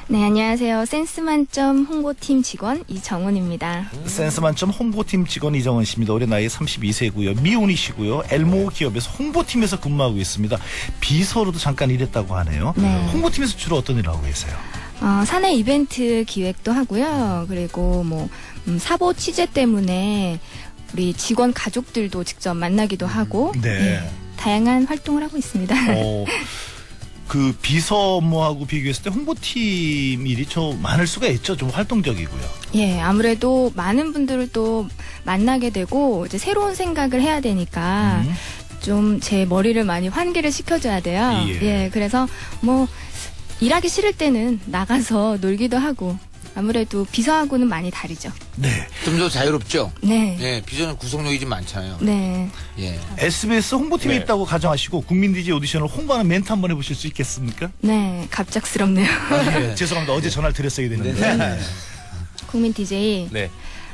네, 안녕하세요. 센스 만점 홍보팀 직원 이정은입니다. 센스 만점 홍보팀 직원 이정은 씨입니다. 올해 나이 32세고요. 미혼이시고요. 엘모 기업에서 홍보팀에서 근무하고 있습니다. 비서로도 잠깐 일했다고 하네요. 네. 홍보팀에서 주로 어떤 일을 하고 계세요? 사내 이벤트 기획도 하고요. 그리고 사보 취재 때문에 우리 직원 가족들도 직접 만나기도 하고 네. 다양한 활동을 하고 있습니다. 그 비서 업무하고 비교했을 때 홍보팀 일이 좀 많을 수가 있죠. 좀 활동적이고요. 예, 아무래도 많은 분들을 또 만나게 되고 이제 새로운 생각을 해야 되니까 좀 제 머리를 많이 환기를 시켜줘야 돼요. 예, 그래서 일하기 싫을 때는 나가서 놀기도 하고 아무래도 비서하고는 많이 다르죠. 네. 좀 더 자유롭죠? 네. 예, 비서는 구속력이 좀 많잖아요. 네. 예. SBS 홍보팀에 있다고 가정하시고 국민 DJ 오디션을 홍보하는 멘트 한번 해보실 수 있겠습니까? 네, 갑작스럽네요. 네. 죄송합니다. 어제 전화를 드렸어야 되는데. 네. 국민 DJ. 네.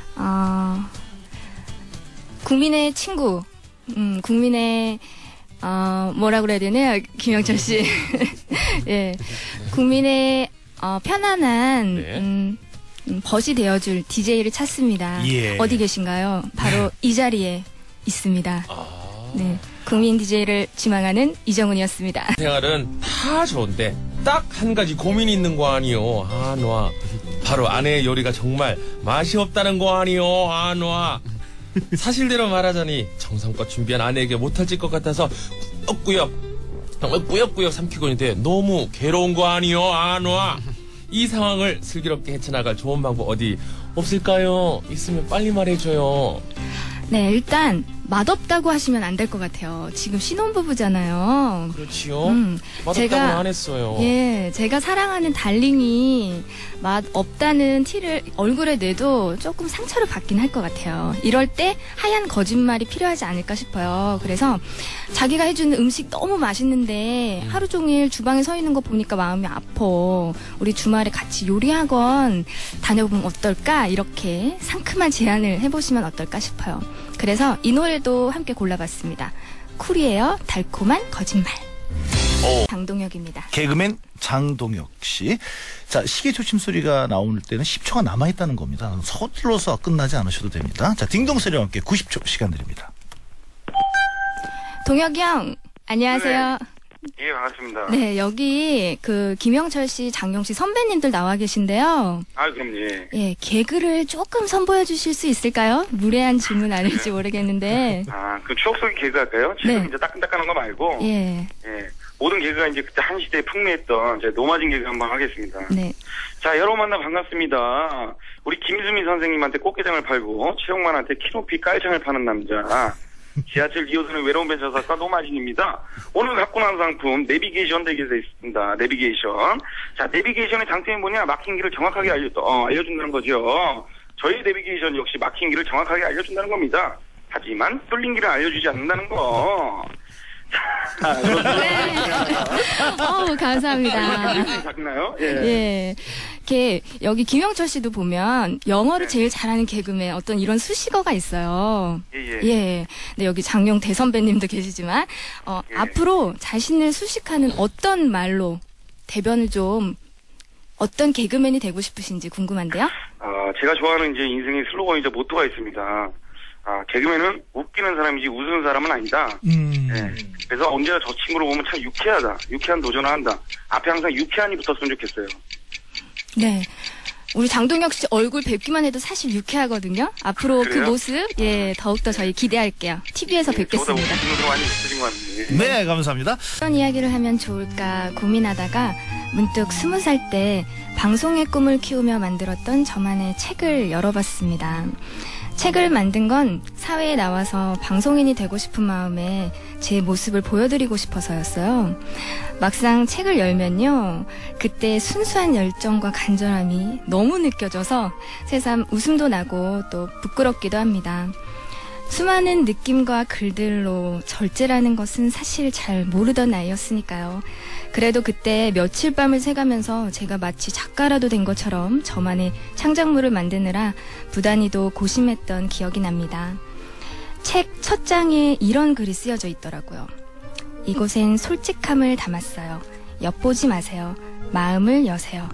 국민의 친구. 국민의 뭐라 그래야 되나요? 김영철 씨. 예. 국민의 편안한 벗이 되어줄 DJ를 찾습니다. 예. 어디 계신가요? 바로 이 자리에 있습니다. 네. 국민 DJ를 지망하는 이정은이었습니다. 생활은 다 좋은데 딱 한 가지 고민이 있는 거 아니요. 놔. 바로 아내의 요리가 정말 맛이 없다는 거 아니요. 놔. 사실대로 말하자니 정성껏 준비한 아내에게 못할 짓 것 같아서 꾸역꾸역 삼키고 있는데 너무 괴로운 거 아니요. 놔. 이 상황을 슬기롭게 헤쳐나갈 좋은 방법 어디 없을까요? 있으면 빨리 말해줘요. 네, 일단 맛없다고 하시면 안 될 것 같아요. 지금 신혼부부잖아요. 그렇지요. 맛없다고는 안 했어요. 예, 제가 사랑하는 달링이 맛 없다는 티를 얼굴에 내도 조금 상처를 받긴 할 것 같아요. 이럴 때 하얀 거짓말이 필요하지 않을까 싶어요. 그래서 자기가 해주는 음식 너무 맛있는데 하루 종일 주방에 서 있는 거 보니까 마음이 아파. 우리 주말에 같이 요리학원 다녀보면 어떨까? 이렇게 상큼한 제안을 해보시면 어떨까 싶어요. 그래서 이 노래도 함께 골라봤습니다. 쿨이에요. 달콤한 거짓말. 장동혁입니다. 개그맨 장동혁 씨. 자, 시계 초침 소리가 나올 때는 10초가 남아있다는 겁니다. 서둘러서 끝나지 않으셔도 됩니다. 자, 딩동소리와 함께 90초 시간 드립니다. 동혁이 형, 안녕하세요. 예, 반갑습니다. 네, 여기 김영철 씨, 장용 씨 선배님들 나와 계신데요. 그럼 예. 예, 개그를 조금 선보여 주실 수 있을까요? 무례한 질문 아닐지 모르겠는데. 그 추억 속의 개그 할까요? 지금 네. 이제 따끈따끈한 거 말고. 예. 예. 모든 개그가 이제 그때 한 시대에 풍미했던 제 노마진 개그 한번 하겠습니다. 네. 자, 여러분 만나 반갑습니다. 우리 김수미 선생님한테 꽃게장을 팔고 최영만한테 키높이 깔창을 파는 남자. 지하철 2호선의 외로운 벤처사과 노마진입니다. 오늘 갖고 나온 상품 내비게이션 댁에서 있습니다. 내비게이션. 자, 내비게이션의 장점이 뭐냐? 막힌 길을 정확하게 알려준다는 거죠. 저희 내비게이션 역시 막힌 길을 정확하게 알려준다는 겁니다. 하지만 뚫린 길을 알려주지 않는다는 거. 네. 감사합니다. 작나요? 예. 여기 김영철 씨도 보면 영어를 제일 잘하는 개그맨 어떤 이런 수식어가 있어요. 예. 근데 여기 장용 대선배님도 계시지만, 앞으로 자신을 수식하는 어떤 말로 대변을 좀, 어떤 개그맨이 되고 싶으신지 궁금한데요? 제가 좋아하는 이제 인생의 슬로건이자 모토가 있습니다. 개그맨은 웃기는 사람이지 웃는 사람은 아니다. 네. 그래서 언제나 저 친구를 보면 참 유쾌하다. 유쾌한 도전을 한다. 앞에 항상 유쾌한이 붙었으면 좋겠어요. 네. 우리 장동혁 씨 얼굴 뵙기만 해도 사실 유쾌하거든요. 앞으로 그 모습, 더욱더 저희 기대할게요. TV에서 뵙겠습니다. 네, 감사합니다. 어떤 이야기를 하면 좋을까 고민하다가 문득 20살 때 방송의 꿈을 키우며 만들었던 저만의 책을 열어봤습니다. 책을 만든 건 사회에 나와서 방송인이 되고 싶은 마음에 제 모습을 보여드리고 싶어서였어요. 막상 책을 열면요, 그때 순수한 열정과 간절함이 너무 느껴져서 새삼 웃음도 나고 또 부끄럽기도 합니다. 수많은 느낌과 글들로 절제라는 것은 사실 잘 모르던 나이였으니까요. 그래도 그때 며칠 밤을 새가면서 제가 마치 작가라도 된 것처럼 저만의 창작물을 만드느라 부단히도 고심했던 기억이 납니다. 책 첫 장에 이런 글이 쓰여져 있더라고요. 이곳엔 솔직함을 담았어요. 엿보지 마세요. 마음을 여세요.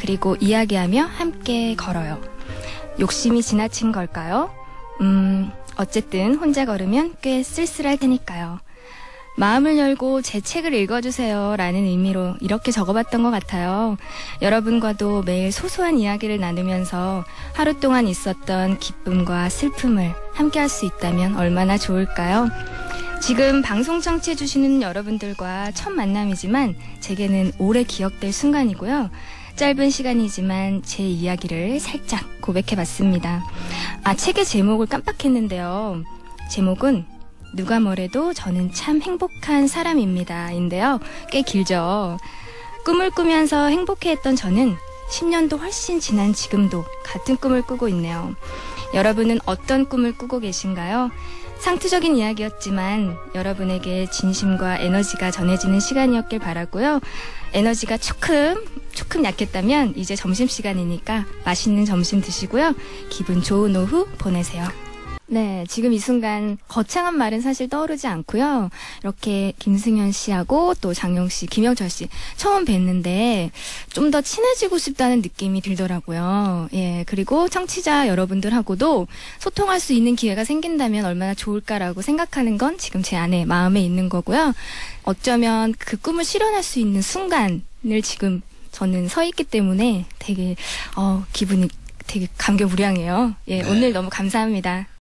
그리고 이야기하며 함께 걸어요. 욕심이 지나친 걸까요? 어쨌든 혼자 걸으면 꽤 쓸쓸할 테니까요. 마음을 열고 제 책을 읽어주세요 라는 의미로 이렇게 적어봤던 것 같아요. 여러분과도 매일 소소한 이야기를 나누면서 하루 동안 있었던 기쁨과 슬픔을 함께 할 수 있다면 얼마나 좋을까요? 지금 방송 청취해주시는 여러분들과 첫 만남이지만 제게는 오래 기억될 순간이고요. 짧은 시간이지만 제 이야기를 살짝 고백해봤습니다. 책의 제목을 깜빡했는데요. 제목은 누가 뭐래도 저는 참 행복한 사람입니다. 인데요. 꽤 길죠. 꿈을 꾸면서 행복해했던 저는 10년도 훨씬 지난 지금도 같은 꿈을 꾸고 있네요. 여러분은 어떤 꿈을 꾸고 계신가요? 상투적인 이야기였지만 여러분에게 진심과 에너지가 전해지는 시간이었길 바라고요. 에너지가 조금 약했다면 이제 점심시간이니까 맛있는 점심 드시고요. 기분 좋은 오후 보내세요. 네, 지금 이 순간 거창한 말은 사실 떠오르지 않고요. 이렇게 김승현 씨하고 또 장영 씨, 김영철 씨 처음 뵀는데 좀 더 친해지고 싶다는 느낌이 들더라고요. 예, 그리고 청취자 여러분들하고도 소통할 수 있는 기회가 생긴다면 얼마나 좋을까라고 생각하는 건 지금 제 안에 마음에 있는 거고요. 어쩌면 그 꿈을 실현할 수 있는 순간을 지금 저는 서 있기 때문에 되게 기분이 되게 감격무량해요. 예, 네. 오늘 너무 감사합니다.